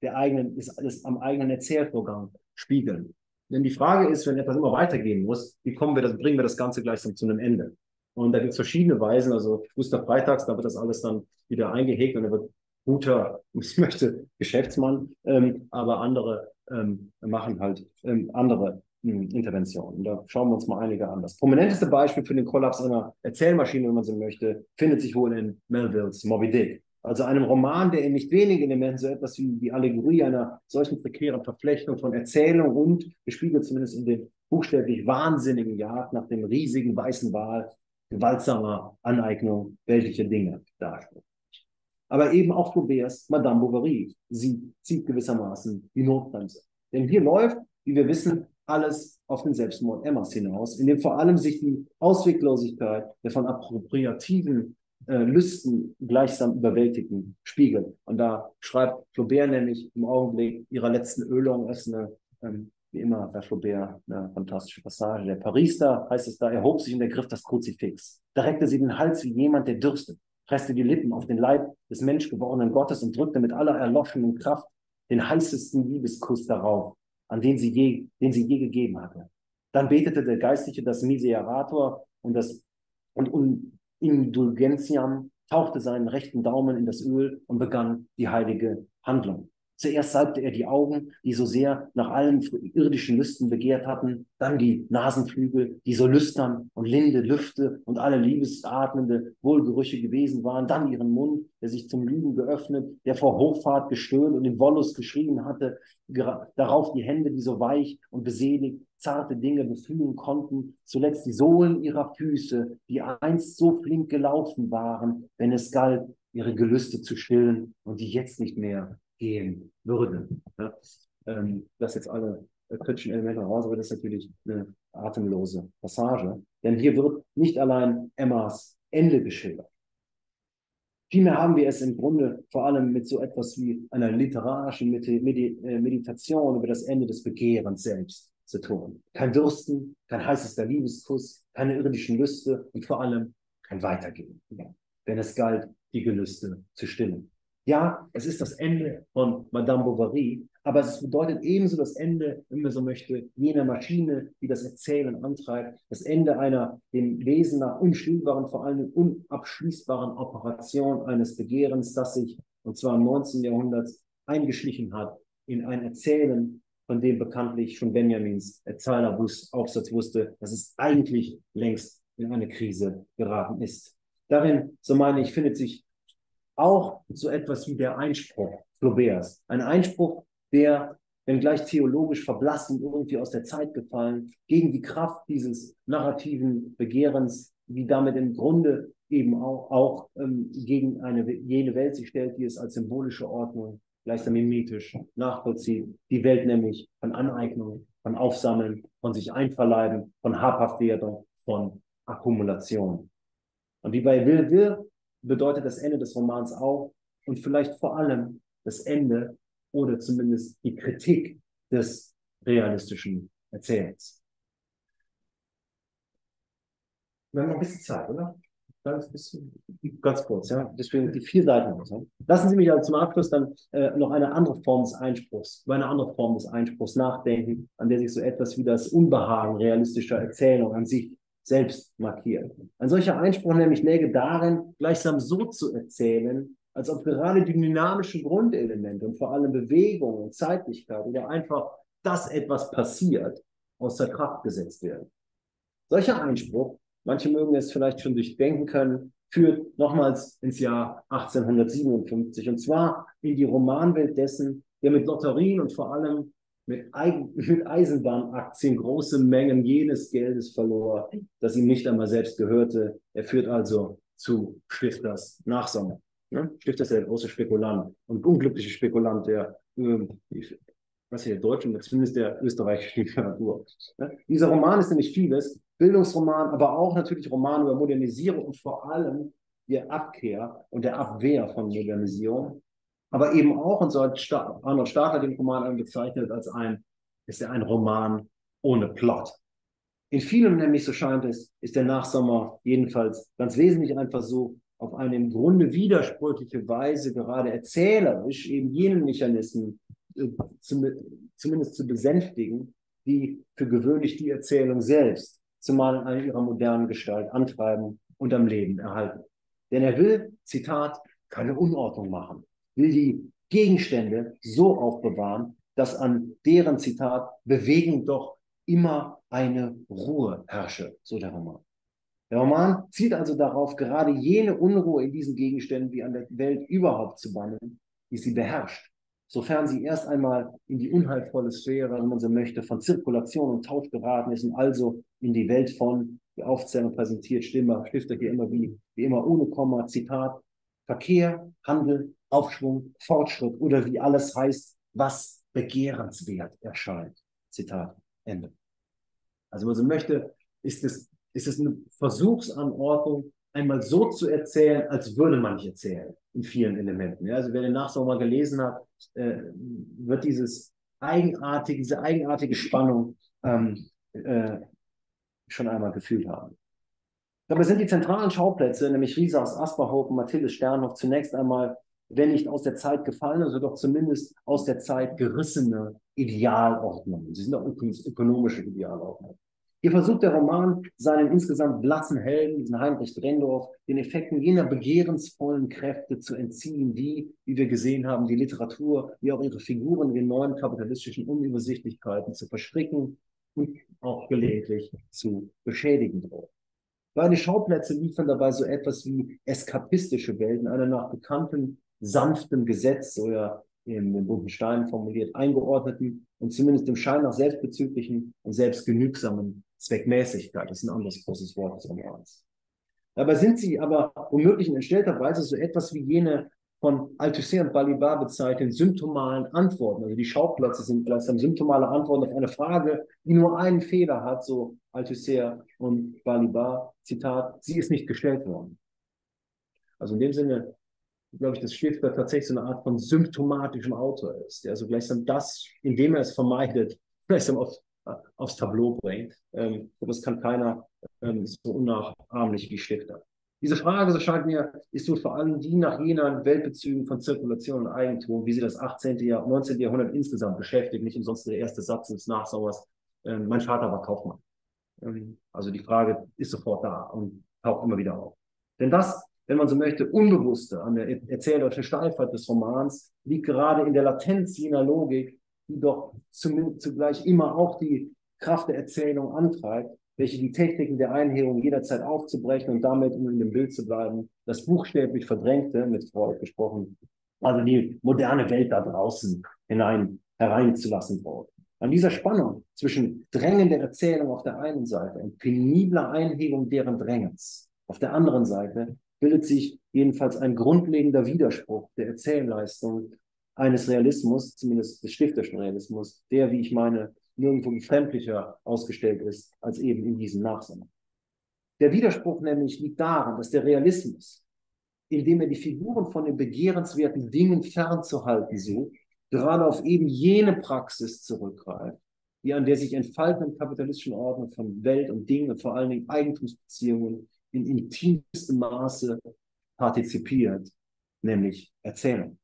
am eigenen Erzählvorgang spiegeln. Denn die Frage ist, wenn etwas immer weitergehen muss, bringen wir das Ganze gleichsam zu einem Ende? Und da gibt es verschiedene Weisen. Also Gustav Freitags, da wird das alles dann wieder eingehegt und er wird guter, ich möchte Geschäftsmann, aber andere machen halt andere Interventionen. Da schauen wir uns mal einige an. Das prominenteste Beispiel für den Kollaps einer Erzählmaschine, wenn man so möchte, findet sich wohl in Melvilles Moby Dick. Also einem Roman, der in nicht wenigen Elementen so etwas wie die Allegorie einer solchen prekären Verflechtung von Erzählung und, gespiegelt zumindest in den buchstäblich wahnsinnigen Jagd nach dem riesigen weißen Wal, gewaltsamer Aneignung weltlicher Dinge darstellt. Aber eben auch Flauberts Madame Bovary. Sie zieht gewissermaßen die Notbremse. Denn hier läuft, wie wir wissen, alles auf den Selbstmord Emmas hinaus, in dem vor allem sich die Ausweglosigkeit der von appropriativen Lüsten gleichsam überwältigten spiegelt. Und da schreibt Flaubert nämlich im Augenblick ihrer letzten Ölung, ist wie immer bei Flaubert eine fantastische Passage. Der Parister, heißt es da, erhob sich und ergriff das Kruzifix. Da reckte sie den Hals wie jemand, der dürstet, presste die Lippen auf den Leib des menschgewordenen Gottes und drückte mit aller erloschenen Kraft den heißesten Liebeskuss darauf, den sie je gegeben hatte. Dann betete der Geistliche das Miserator und Indulgentiam, tauchte seinen rechten Daumen in das Öl und begann die heilige Handlung. Zuerst salbte er die Augen, die so sehr nach allen irdischen Lüsten begehrt hatten, dann die Nasenflügel, die so lüstern und linde Lüfte und alle liebesatmende Wohlgerüche gewesen waren, dann ihren Mund, der sich zum Lügen geöffnet, der vor Hochfahrt gestöhnt und in Wollust geschrien hatte, darauf die Hände, die so weich und beseligt zarte Dinge befühlen konnten, zuletzt die Sohlen ihrer Füße, die einst so flink gelaufen waren, wenn es galt, ihre Gelüste zu stillen und die jetzt nicht mehr gehen würden. Ja? Das jetzt alle kritischen Elemente raus, aber das ist natürlich eine atemlose Passage. Denn hier wird nicht allein Emmas Ende geschildert. Vielmehr haben wir es im Grunde vor allem mit so etwas wie einer literarischen Meditation über das Ende des Begehrens selbst zu tun. Kein Dürsten, kein heißester Liebeskuss, keine irdischen Lüste und vor allem kein Weitergehen, wenn es galt, die Gelüste zu stillen. Ja, es ist das Ende von Madame Bovary, aber es bedeutet ebenso das Ende, wenn man so möchte, jener Maschine, die das Erzählen antreibt, das Ende einer dem Wesen nach unstillbaren, vor allem unabschließbaren Operation eines Begehrens, das sich, und zwar im 19. Jahrhundert, eingeschlichen hat in ein Erzählen, von dem bekanntlich schon Benjamins Aufsatz wusste, dass es eigentlich längst in eine Krise geraten ist. Darin, so meine ich, findet sich auch so etwas wie der Einspruch Flauberts. Ein Einspruch, der, wenngleich theologisch verblasst und irgendwie aus der Zeit gefallen, gegen die Kraft dieses narrativen Begehrens, die damit im Grunde eben auch gegen jene Welt sich stellt, die es als symbolische Ordnung gleichsam mimetisch nachvollzieht. Die Welt nämlich von Aneignung, von Aufsammeln, von sich einverleiben, von Habhaftwerdung, von Akkumulation. Und wie bei Will bedeutet das Ende des Romans auch und vielleicht vor allem das Ende oder zumindest die Kritik des realistischen Erzählens. Wir haben noch ein bisschen Zeit, oder? Ganz kurz, ja. Deswegen die 4 Seiten. Ja. Lassen Sie mich also zum Abschluss dann noch eine andere Form des Einspruchs, über eine andere Form des Einspruchs nachdenken, an der sich so etwas wie das Unbehagen realistischer Erzählung an sich selbst markiert. Ein solcher Einspruch nämlich läge darin, gleichsam so zu erzählen, als ob gerade die dynamischen Grundelemente und vor allem Bewegung und Zeitlichkeit oder einfach, dass etwas passiert, außer Kraft gesetzt werden. Solcher Einspruch, manche mögen es vielleicht schon durchdenken können, führt nochmals ins Jahr 1857 und zwar in die Romanwelt dessen, der mit Lotterien und vor allem mit Eisenbahnaktien große Mengen jenes Geldes verlor, das ihm nicht einmal selbst gehörte. Er führt also zu Stifters Nachsommer. Ne? Stifter ist der große Spekulant und unglückliche Spekulant, der was hier, der deutschen, zumindest der österreichischen Literatur. Ne? Dieser Roman ist nämlich vieles, Bildungsroman, aber auch natürlich Roman über Modernisierung und vor allem der Abkehr und der Abwehr von Modernisierung. Aber eben auch, und so hat Arnold Stadler den Roman bezeichnet, ist er ein Roman ohne Plot. In vielem nämlich, so scheint es, ist der Nachsommer jedenfalls ganz wesentlich ein Versuch, auf eine im Grunde widersprüchliche Weise gerade erzählerisch eben jenen Mechanismen zumindest zu besänftigen, die für gewöhnlich die Erzählung selbst zumal in ihrer modernen Gestalt antreiben und am Leben erhalten. Denn er will, Zitat, keine Unordnung machen, will die Gegenstände so aufbewahren, dass an deren, Zitat, Bewegung doch immer eine Ruhe herrsche, so der Roman. Der Roman zielt also darauf, gerade jene Unruhe in diesen Gegenständen wie an der Welt überhaupt zu bannen, die sie beherrscht, sofern sie erst einmal in die unheilvolle Sphäre, wenn man so möchte, von Zirkulation und Tausch geraten ist und also in die Welt von, die Aufzählung präsentiert, Stifter hier immer wie immer ohne Komma, Zitat, Verkehr, Handel, Aufschwung, Fortschritt oder wie alles heißt, was begehrenswert erscheint. Zitat, Ende. Also wenn man so möchte, ist es eine Versuchsanordnung, einmal so zu erzählen, als würde man nicht erzählen, in vielen Elementen. Ja, also wer den Nachsommer gelesen hat, wird diese eigenartige Spannung schon einmal gefühlt haben. Dabei sind die zentralen Schauplätze, nämlich Riesa aus Asperhof und Mathilde Sternhoff, zunächst einmal, wenn nicht aus der Zeit gefallene, so doch zumindest aus der Zeit gerissene Idealordnungen. Sie sind auch ökonomische Idealordnungen. Hier versucht der Roman, seinen insgesamt blassen Helden, diesen Heinrich Drendorf, den Effekten jener begehrensvollen Kräfte zu entziehen, die, wie wir gesehen haben, die Literatur, wie auch ihre Figuren in den neuen kapitalistischen Unübersichtlichkeiten zu verstricken und auch gelegentlich zu beschädigen drohen. Beide Schauplätze liefern dabei so etwas wie eskapistische Welten, einer nach bekanntem sanftem Gesetz oder in bunten Steinen formuliert eingeordneten und zumindest dem Schein nach selbstbezüglichen und selbstgenügsamen Zweckmäßigkeit. Das ist ein anderes großes Wort des Romans. Dabei sind sie aber womöglich in entstellter Weise so etwas wie jene von Althusser und Balibar bezeichneten symptomalen Antworten. Also die Schauplätze sind gleichsam symptomale Antworten auf eine Frage, die nur einen Fehler hat, so Althusser und Balibar, Zitat, sie ist nicht gestellt worden. Also in dem Sinne, glaube ich, dass Stifter tatsächlich so eine Art von symptomatischem Autor ist, der also gleichsam das, indem er es vermeidet, gleichsam aufs Tableau bringt. Das kann keiner so unnachahmlich wie Stifter. Diese Frage, so scheint mir, ist wohl vor allem die nach jener Weltbezügen von Zirkulation und Eigentum, wie sie das 19. Jahrhundert insgesamt beschäftigt, nicht umsonst der erste Satz des Nachsommers. Mein Vater war Kaufmann. Also die Frage ist sofort da und taucht immer wieder auf. Denn das, wenn man so möchte, Unbewusste an der erzählerischen Steifheit des Romans liegt gerade in der Latenz jener Logik, die doch zugleich immer auch die Kraft der Erzählung antreibt, welche die Techniken der Einherung jederzeit aufzubrechen und damit, um in dem Bild zu bleiben, das buchstäblich Verdrängte, mit Freud gesprochen, also die moderne Welt da draußen hereinzulassen braucht. An dieser Spannung zwischen Drängen der Erzählung auf der einen Seite und penibler Einhebung deren Drängens auf der anderen Seite bildet sich jedenfalls ein grundlegender Widerspruch der Erzählleistung eines Realismus, zumindest des stifterischen Realismus, der, wie ich meine, nirgendwo befremdlicher ausgestellt ist als eben in diesem Nachsommer. Der Widerspruch nämlich liegt daran, dass der Realismus, indem er die Figuren von den begehrenswerten Dingen fernzuhalten sucht, gerade auf eben jene Praxis zurückgreift, die an der sich entfaltenden kapitalistischen Ordnung von Welt und Dingen und vor allen Dingen Eigentumsbeziehungen in intimstem Maße partizipiert, nämlich Erzählung.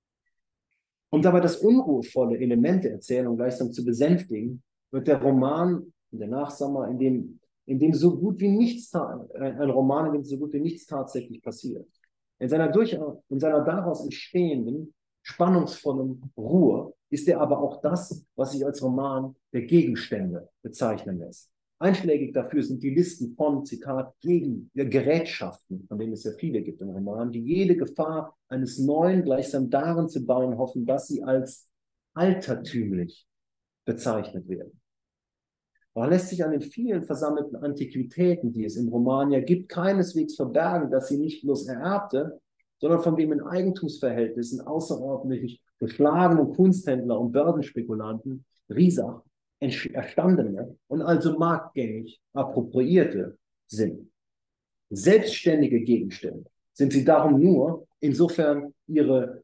Um dabei das unruhevolle Element der Erzählung gleichsam zu besänftigen, wird der Roman, der Nachsommer, in dem so gut wie nichts, ein Roman, in dem so gut wie nichts tatsächlich passiert. In seiner daraus entstehenden, spannungsvollen Ruhe ist er aber auch das, was sich als Roman der Gegenstände bezeichnen lässt. Einschlägig dafür sind die Listen von, Zitat, Gerätschaften, von denen es ja viele gibt im Roman, die jede Gefahr eines Neuen gleichsam darin zu bauen hoffen, dass sie als altertümlich bezeichnet werden. Aber lässt sich an den vielen versammelten Antiquitäten, die es im Roman ja gibt, keineswegs verbergen, dass sie nicht bloß ererbte, sondern von dem in Eigentumsverhältnissen außerordentlich beschlagenen Kunsthändler und Börsenspekulanten Riesach erstandene und also marktgängig appropriierte sind. Selbstständige Gegenstände sind sie darum nur, insofern ihre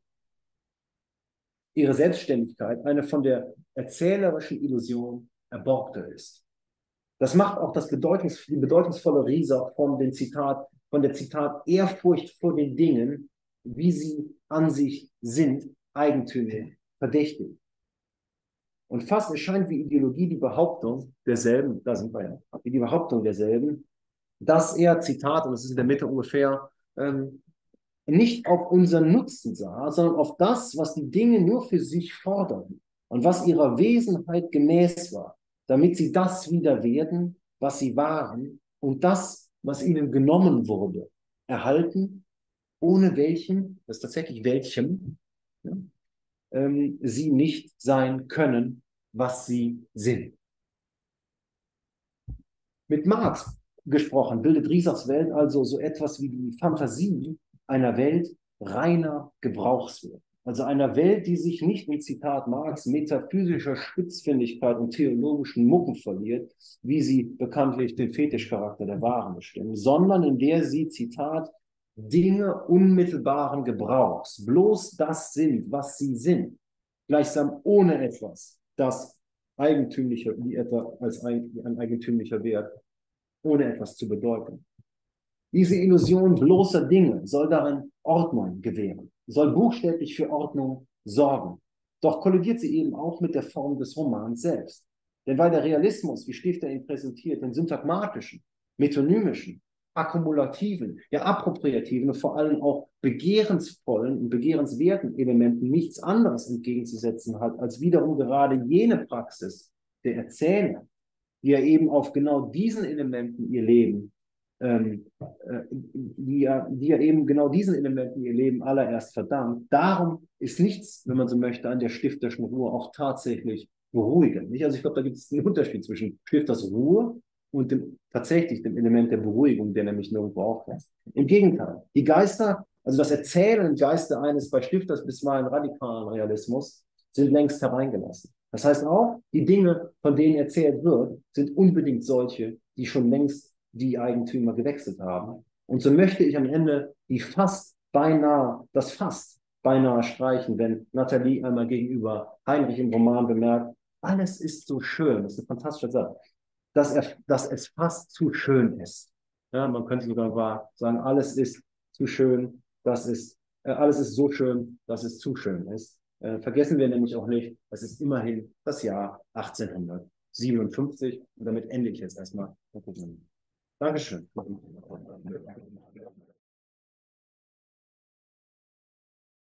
Selbstständigkeit eine von der erzählerischen Illusion erborgte ist. Das macht auch die bedeutungsvolle Riesach von der Zitat Ehrfurcht vor den Dingen, wie sie an sich sind, eigentümlich verdächtig. Und fast erscheint wie Ideologie die Behauptung derselben, da sind wir ja, wie die Behauptung derselben, dass er, Zitat, und das ist in der Mitte ungefähr, nicht auf unseren Nutzen sah, sondern auf das, was die Dinge nur für sich forderten und was ihrer Wesenheit gemäß war, damit sie das wieder werden, was sie waren und das, was ihnen genommen wurde, erhalten, ohne welchen, das ist tatsächlich welchem, ja, sie nicht sein können, was sie sind. Mit Marx gesprochen bildet Riesachs Welt also so etwas wie die Fantasie einer Welt reiner Gebrauchswert. Also einer Welt, die sich nicht in, Zitat Marx, metaphysischer Spitzfindigkeit und theologischen Mucken verliert, wie sie bekanntlich den Fetischcharakter der Waren bestimmen, sondern in der sie, Zitat, Dinge unmittelbaren Gebrauchs, bloß das sind, was sie sind, gleichsam ohne etwas, das eigentümlicher, wie etwa als ein eigentümlicher Wert, ohne etwas zu bedeuten. Diese Illusion bloßer Dinge soll darin Ordnung gewähren, soll buchstäblich für Ordnung sorgen. Doch kollidiert sie eben auch mit der Form des Romans selbst. Denn weil der Realismus, wie Stifter ihn präsentiert, den syntagmatischen, metonymischen, akkumulativen, ja appropriativen und vor allem auch begehrensvollen und begehrenswerten Elementen nichts anderes entgegenzusetzen hat, als wiederum gerade jene Praxis der Erzählung, die ja eben auf genau diesen Elementen ihr Leben, die ja eben genau diesen Elementen ihr Leben allererst verdankt. Darum ist nichts, wenn man so möchte, an der stifterischen Ruhe auch tatsächlich beruhigend. Also ich glaube, da gibt es einen Unterschied zwischen Stifters Ruhe und tatsächlich dem Element der Beruhigung, der nämlich nirgendwo auftaucht. Im Gegenteil, die Geister, also das Erzählen und Geister eines bei Stifters bisweilen radikalen Realismus, sind längst hereingelassen. Das heißt auch, die Dinge, von denen erzählt wird, sind unbedingt solche, die schon längst die Eigentümer gewechselt haben. Und so möchte ich am Ende das fast beinahe streichen, wenn Nathalie einmal gegenüber Heinrich im Roman bemerkt, alles ist so schön, das ist ein fantastischer Satz, dass es fast zu schön ist. Ja, man könnte sogar sagen, alles ist zu schön, alles ist so schön, dass es zu schön ist. Vergessen wir nämlich auch nicht, es ist immerhin das Jahr 1857 und damit ende ich jetzt erstmal. Dankeschön.